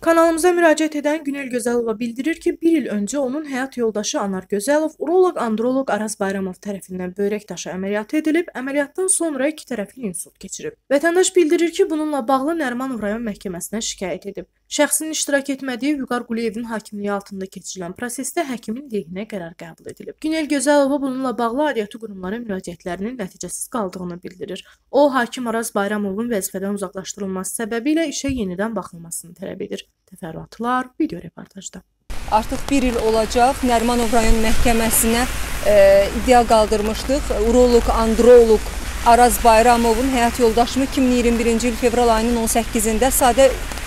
Kanalımıza müraciət edən Günel Gözəlova bildirir ki, bir il öncə onun həyat yoldaşı Anar Gözəlov uroloq-androloq Araz Bayramov tərəfindən böyrək daşı əməliyyatı edilib, əməliyyatdan sonra iki tərəfli insult keçirib. Vətəndaş bildirir ki, bununla bağlı Nərimanov rayon məhkəməsinə şikayət edib. Şəxsin iştirak etmədiyi Vüqar Quliyevin hakimliyi altında keçirilən prosesdə həkimin lehinə qərar qəbul edilib. Günel Gözəlova bununla bağlı aidiyyatı qurumlara müraciətlərinin nəticəsiz qaldığını bildirir. O, hakim Araz Bayramovun vəzifədən uzaqlaşdırılması səbəbilə işə yenidən baxılmasını tələb edir. Təfərrüatlar video reportajda. Artıq bir il olacaq Nərimanov rayon məhkəməsinə iddia qaldırmışdıq. Uroloq, androloq Araz Bayramovun həyat yoldaşımı 2021-ci il fevral ayının 18-də sadə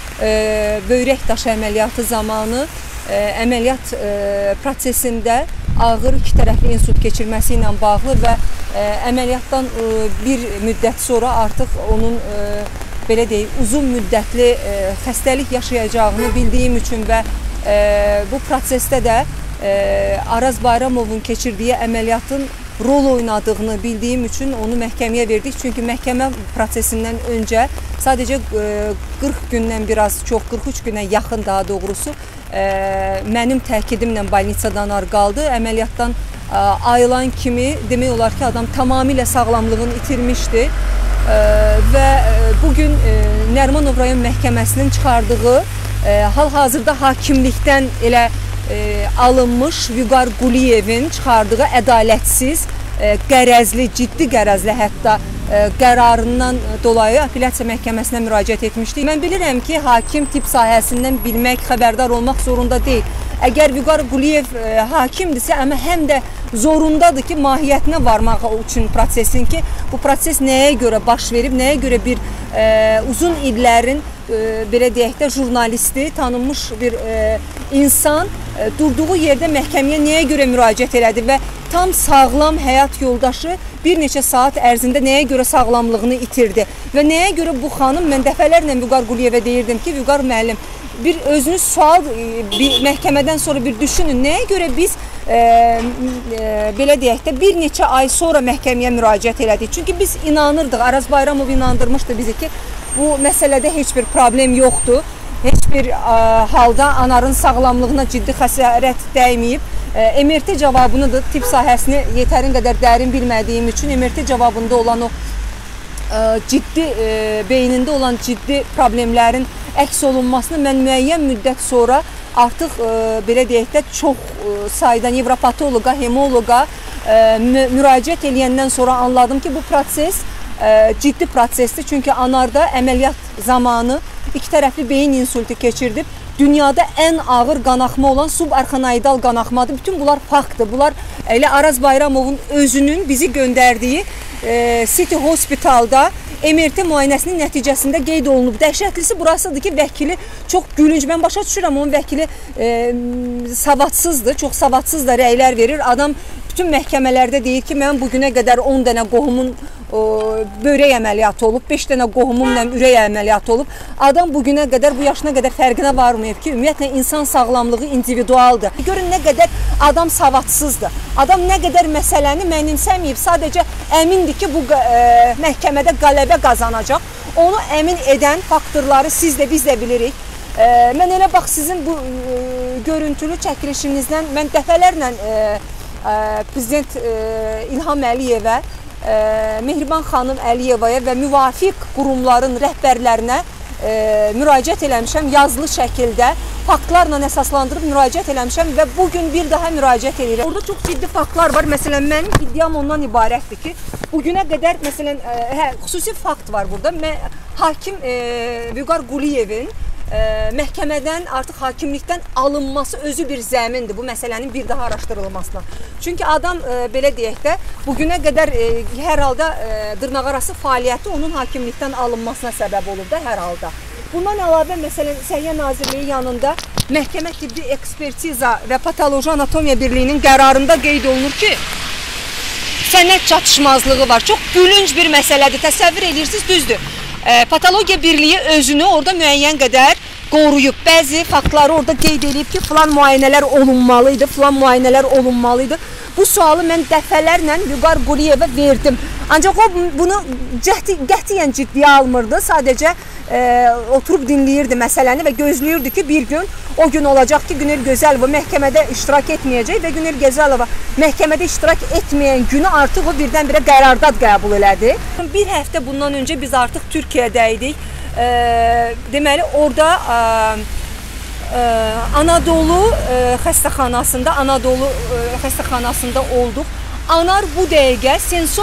böyrək daşı əməliyyatı zamanı əməliyyat prosesində ağır iki tərəfli insult keçirməsi ilə bağlı və əməliyyatdan bir müddət sonra artıq onun belə deyək, uzun müddətli xəstəlik yaşayacağını bildiyim üçün və bu prosesdə də Araz Bayramovun keçirdiyi əməliyyatın rol oynadığını bildiyim üçün onu məhkəməyə verdik. Çünki məhkəmə prosesindən öncə sadəcə 40 gündən biraz çox, 43 günə yaxın daha doğrusu mənim təkidimlə balnitsadan qaldı. Əməliyyatdan ayılan kimi demək olar ki, adam tamamilə sağlamlığını itirmişdi. Və bugün Nərimanov rayon məhkəməsinin çıxardığı hal-hazırda hakimlikdən elə alınmış Vüqar Quliyevin çıxardığı ədalətsiz, qərəzli, ciddi qərəzli hətta qərarından dolayı apellyasiya məhkəməsinə müraciət etmişdik. Mən bilirəm ki, hakim tibb sahəsindən bilmək, xəbərdar olmaq zorunda deyil. Əgər Vüqar Quliyev hakimdirsə, amma həm də zorundadır ki, mahiyyətinə varmaq üçün prosesin ki, bu proses nəyə görə baş verib, nəyə görə bir uzun illərin belə deyək də jurnalisti, tanınmış bir insan durduğu yerdə məhkəməyə nəyə görə müraciət elədi və tam sağlam həyat yoldaşı bir neçə saat ərzində nəyə görə sağlamlığını itirdi və nəyə görə bu xanım, mən dəfələrlə Vüqar Quliyevə deyirdim ki, Vüqar müəllim, bir özünüz sual bir məhkəmədən sonra bir düşünün, nəyə görə biz belə deyək də bir neçə ay sonra məhkəməyə müraciət elədik. Çünki biz inanırdıq, Araz Bayramov inandırmışdı bizi ki, bu məsələdə heç bir problem yoxdur. Heç bir halda Anarın sağlamlığına ciddi xəsarət dəyməyib. MRT cavabını da tibb sahəsini yetərin qədər dərin bilmədiyim üçün MRT cavabında olan o ciddi, beynində olan ciddi problemlərin əks olunmasını mən müəyyən müddət sonra artıq belə deyək də çox sayda nevropatoloqa, hemoloqa müraciət eləyəndən sonra anladım ki, bu proses ciddi prosesdir. Çünki Anarda əməliyyat zamanı iki tərəfli beyin insultu keçirdib. Dünyada ən ağır qanaxma olan subarxanoidal qanaxmadır. Bütün bunlar faktdır. Bunlar elə Araz Bayramovun özünün bizi göndərdiyi City Hospitalda MRT müayinəsinin nəticəsində qeyd olunub. Dəhşətlisi burasıdır ki, vəkili çox gülünc. Mən başa düşürəm, onun vəkili savadsızdır, çox savadsız da rəylər verir. Adam bütün məhkəmələrdə deyir ki, mən bugünə qədər 10 dənə qohumun böyrək əməliyyatı olub, 5 dənə qohumumla ürək əməliyyatı olub. Adam bugünə qədər, bu yaşına qədər fərqinə varmayıb ki, ümumiyyətlə insan sağlamlığı individualdır. Görün nə qədər adam savadsızdır. Adam nə qədər məsələni mənimsəməyib, sadəcə əmindir ki, bu məhkəmədə qələbə qazanacaq. Onu əmin edən faktorları siz də, biz də bilirik. Mən elə bax, sizin bu görüntülü çəkilişinizdən mən dəfələrlə Prezident İlham Əliyevə, Mehriban xanım Əliyevaya və müvafiq qurumların rəhbərlərinə müraciət eləmişəm, yazılı şəkildə faktlarla əsaslandırıb müraciət eləmişəm və bugün bir daha müraciət edirəm. Orada çox ciddi faktlar var. Məsələn, mənim iddiam ondan ibarətdir ki, bugünə qədər, məsələn, xüsusi fakt var burada. Hakim Vüqar Quliyevin məhkəmədən, artıq hakimlikdən alınması özü bir zəmindir bu məsələnin bir daha araşdırılmasına. Çünki adam, belə deyək də, bugünə qədər hər halda dırnaqarası fəaliyyəti onun hakimlikdən alınmasına səbəb olur da hər halda. Bundan əlavə, məsələn, Səhiyyə Nazirliyi yanında Məhkəmə Tibbi Ekspertiza və Patoloji Anatomiya Birliyinin qərarında qeyd olunur ki, sənəd çatışmazlığı var. Çox gülünc bir məsələdir, təsəvvür edirsiniz, düzdür. Patologiya Birliyi özünü orada müəyyən qədər qoruyub. Bəzi faktları orada qeyd edib ki, filan müayinələr olunmalıydı, filan müayinələr olunmalıydı. Bu sualı mən dəfələrlə Vüqar Quliyevə verdim. Ancaq o bunu qətiyyən ciddiyə almırdı. Sadəcə oturub dinləyirdi məsələni və gözləyirdi ki, bir gün o gün olacaq ki, Günel Gözəlova məhkəmədə iştirak etməyəcək və Günel Gözəlova məhkəmədə iştirak etməyən günü artıq o birdən-birə qərardad qəbul elədi. Bir həftə bundan öncə biz artıq Türkiyədə idik. Deməli, orada Anadolu xəstəxanasında olduq. Anar bu dəqiqə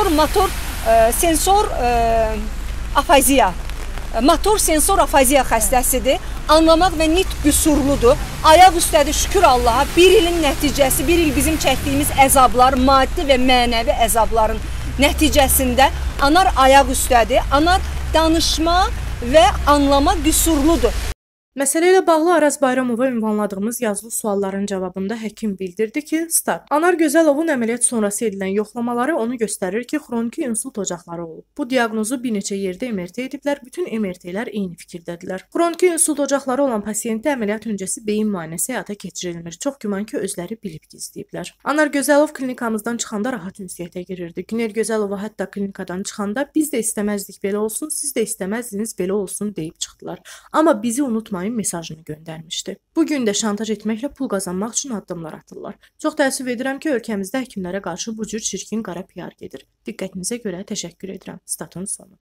motor sensor afaziya xəstəsidir. Anlamaq və nitq qüsurludur. Ayaq üstədir, şükür Allaha. Bir ilin nəticəsi, bir il bizim çəkdiyimiz əzablar, maddi və mənəvi əzabların nəticəsində Anar ayaq üstədir. Anar danışma və anlama qüsurludur. Məsələ ilə bağlı Araz Bayramova ünvanladığımız yazılı sualların cavabında həkim bildirdi ki, start. Anar Gözəlovun əməliyyat sonrası edilən yoxlamaları onu göstərir ki, xroniki insult ocaqları olub. Bu diaqnozu bir neçə yerdə MRT ediblər, bütün MRT-lər eyni fikirdədirlər. Xroniki insult ocaqları olan pasiyentdə əməliyyat öncəsi beyin müayinəsi həyata keçirilmir. Çox güman ki, özləri bilib gizləyiblər. Anar Gözəlov klinikamızdan çıxanda rahat ünsiyyətə girirdi. Günel Gözəlova hətta klinikadan çıxanda biz də istəməzdik belə olsun, siz də istəməzdiniz belə olsun deyib çıxdılar. Amma bizi unutmayın mesajını göndərmişdi. Bugün də şantaj etməklə pul qazanmaq üçün addımlar atırlar. Çox təəssüf edirəm ki, ölkəmizdə həkimlərə qarşı bu cür çirkin qara PR gedir. Diqqətinizə görə təşəkkür edirəm. Statın sonu.